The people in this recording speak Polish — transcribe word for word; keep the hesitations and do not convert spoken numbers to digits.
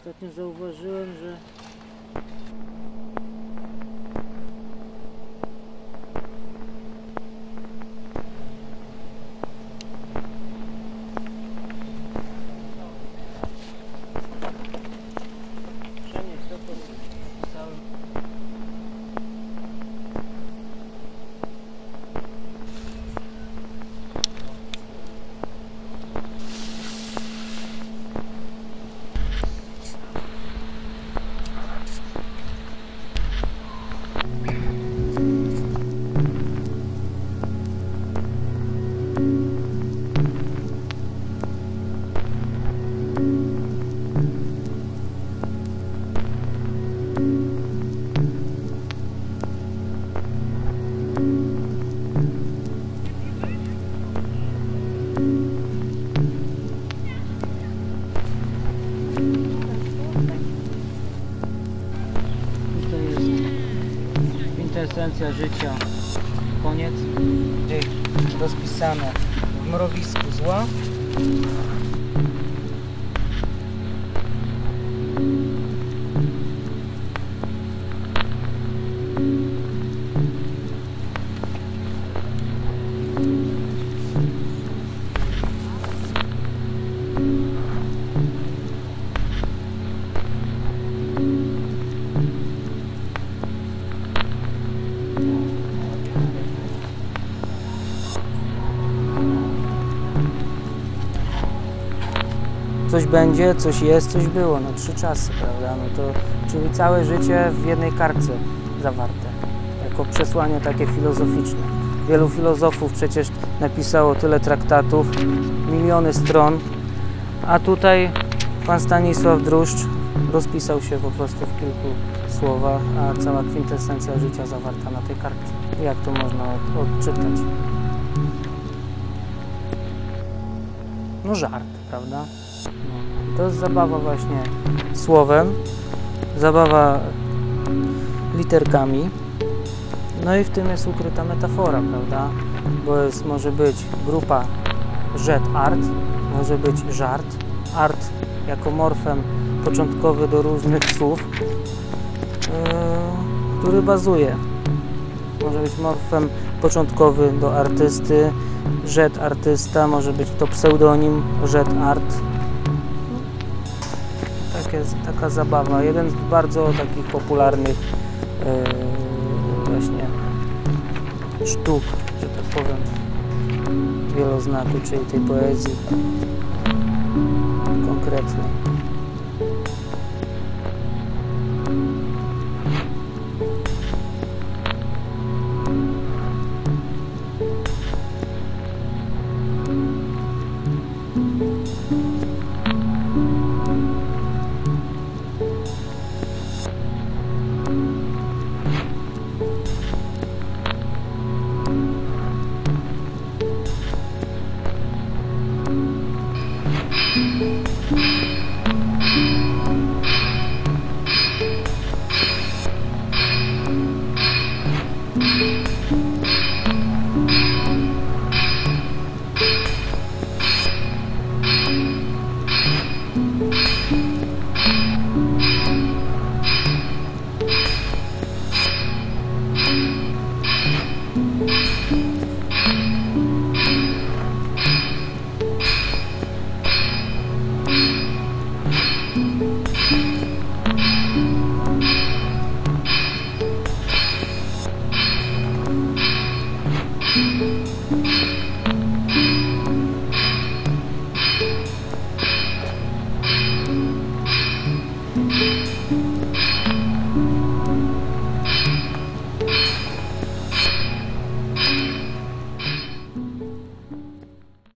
Ostatnio zauważyłem, że przenieść to, co pisałem. Esencja życia. Koniec. Rozpisane w mrowisku zła. Coś będzie, coś jest, coś było, no trzy czasy, prawda, no to, czyli całe życie w jednej kartce zawarte, jako przesłanie takie filozoficzne. Wielu filozofów przecież napisało tyle traktatów, miliony stron, a tutaj pan Stanisław Druszcz rozpisał się po prostu w kilku słowach, a cała kwintesencja życia zawarta na tej kartce. Jak to można od, odczytać? No żart, prawda? No, to jest zabawa właśnie słowem, zabawa literkami, no i w tym jest ukryta metafora, prawda? Bo jest, może być grupa rzet art, może być żart, art jako morfem początkowy do różnych słów, yy, który bazuje. Może być morfem początkowy do artysty, rzet artysta, może być to pseudonim rzet art. Takie, taka zabawa. Jeden z bardzo takich popularnych yy, właśnie sztuk, że tak powiem, wieloznaku, czyli tej poezji konkretnej.